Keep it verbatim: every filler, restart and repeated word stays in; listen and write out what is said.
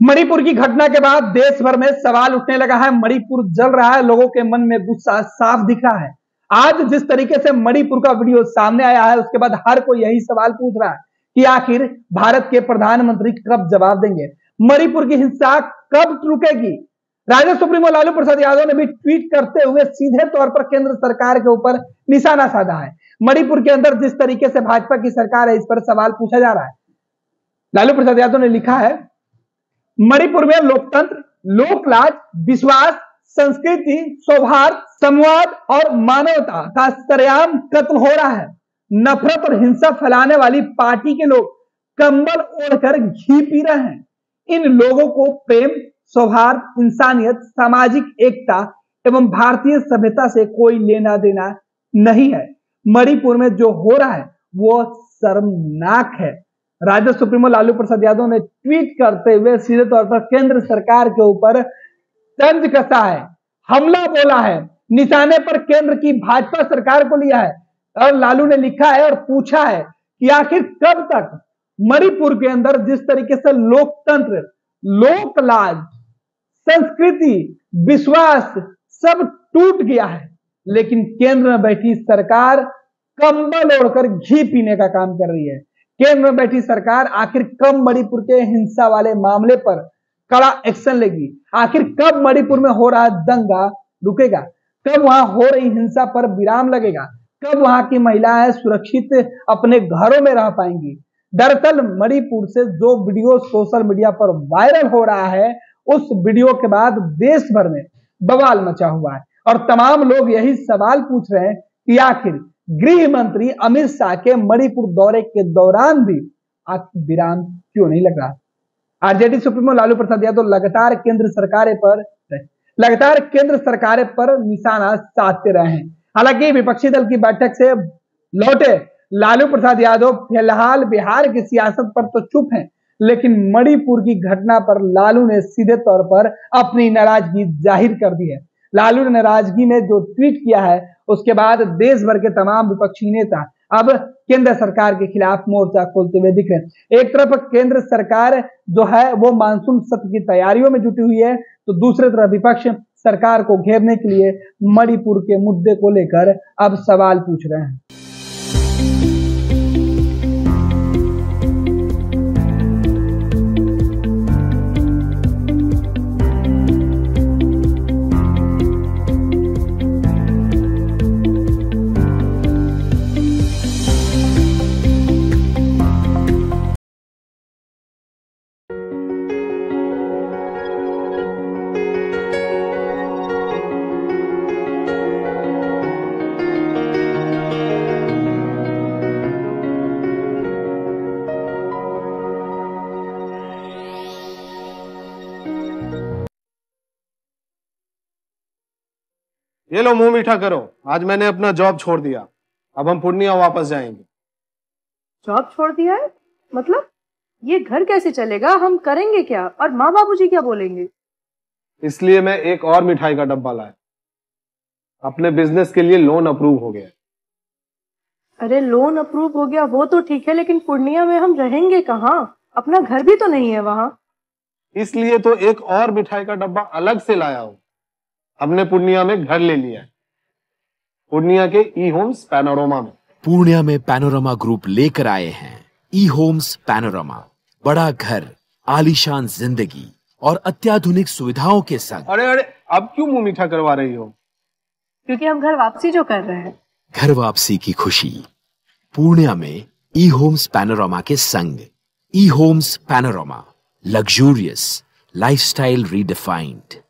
मणिपुर की घटना के बाद देश भर में सवाल उठने लगा है। मणिपुर जल रहा है, लोगों के मन में गुस्सा साफ दिख रहा है। आज जिस तरीके से मणिपुर का वीडियो सामने आया है, उसके बाद हर कोई यही सवाल पूछ रहा है कि आखिर भारत के प्रधानमंत्री कब जवाब देंगे, मणिपुर की हिंसा कब रुकेगी। राजद सुप्रीमो लालू प्रसाद यादव ने भी ट्वीट करते हुए सीधे तौर पर केंद्र सरकार के ऊपर निशाना साधा है। मणिपुर के अंदर जिस तरीके से भाजपा की सरकार है, इस पर सवाल पूछा जा रहा है। लालू प्रसाद यादव ने लिखा है, मणिपुर में लोकतंत्र, लोकलाज, विश्वास, संस्कृति, सौहार्द, संवाद और मानवता का सरेआम कत्ल हो रहा है। नफरत और हिंसा फैलाने वाली पार्टी के लोग कंबल ओढ़कर घी पी रहे हैं। इन लोगों को प्रेम, सौहार्द, इंसानियत, सामाजिक एकता एवं भारतीय सभ्यता से कोई लेना देना नहीं है। मणिपुर में जो हो रहा है वो शर्मनाक है। राजद सुप्रीमो लालू प्रसाद यादव ने ट्वीट करते हुए सीधे तौर पर केंद्र सरकार के ऊपर तंज कसा है, हमला बोला है, निशाने पर केंद्र की भाजपा सरकार को लिया है। और लालू ने लिखा है और पूछा है कि आखिर कब तक मणिपुर के अंदर जिस तरीके से लोकतंत्र, लोकलाज, संस्कृति, विश्वास सब टूट गया है, लेकिन केंद्र में बैठी सरकार कंबल ओढ़कर घी पीने का काम कर रही है। केंद्र में बैठी सरकार आखिर कब मणिपुर के हिंसा वाले मामले पर कड़ा एक्शन लेगी, आखिर कब मणिपुर में हो रहा दंगा रुकेगा, कब वहां हो रही हिंसा पर विराम लगेगा, कब वहां की महिलाएं सुरक्षित अपने घरों में रह पाएंगी। दरअसल मणिपुर से जो वीडियो सोशल मीडिया पर वायरल हो रहा है, उस वीडियो के बाद देश भर में बवाल मचा हुआ है और तमाम लोग यही सवाल पूछ रहे हैं कि आखिर गृह मंत्री अमित शाह के मणिपुर दौरे के दौरान भी आज विराम क्यों नहीं लग रहा। आरजेडी सुप्रीमो लालू प्रसाद यादव लगातार केंद्र सरकार पर लगातार केंद्र सरकार पर निशाना साधते रहे हैं। हालांकि विपक्षी दल की बैठक से लौटे लालू प्रसाद यादव फिलहाल बिहार की सियासत पर तो चुप हैं, लेकिन मणिपुर की घटना पर लालू ने सीधे तौर पर अपनी नाराजगी जाहिर कर दी है। लालू ने नाराजगी में जो ट्वीट किया है, उसके बाद देश भर के तमाम विपक्षी नेता अब केंद्र सरकार के खिलाफ मोर्चा खोलते हुए दिख रहे हैं। एक तरफ केंद्र सरकार जो है वो मानसून सत्र की तैयारियों में जुटी हुई है, तो दूसरी तरफ विपक्ष सरकार को घेरने के लिए मणिपुर के मुद्दे को लेकर अब सवाल पूछ रहे हैं। ये लो मुंह मीठा करो, आज मैंने अपना जॉब छोड़ दिया, अब हम पूर्णिया वापस जाएंगे। जॉब छोड़ दिया है? मतलब ये घर कैसे चलेगा, हम करेंगे क्या और माँ बाबूजी क्या बोलेंगे? इसलिए मैं एक और मिठाई का डब्बा लाया, अपने बिजनेस के लिए लोन अप्रूव हो गया। अरे लोन अप्रूव हो गया वो तो ठीक है, लेकिन पूर्णिया में हम रहेंगे कहाँ? अपना घर भी तो नहीं है वहां। इसलिए तो एक और मिठाई का डब्बा अलग से लाया हूं। हमने पूर्णिया में घर ले लिया है, पूर्णिया के ई होम्स पैनोरमा में। पूर्णिया में पैनोरमा ग्रुप लेकर आए हैं ई होम्स पैनोरमा। बड़ा घर, आलीशान जिंदगी और अत्याधुनिक सुविधाओं के संग। अरे अरे अब क्यों मुंह मीठा करवा रही हो? क्योंकि हम घर वापसी जो कर रहे हैं। घर वापसी की खुशी पूर्णिया में ई होम्स पैनोरमा के संग। E Homes Panorama, luxurious lifestyle redefined.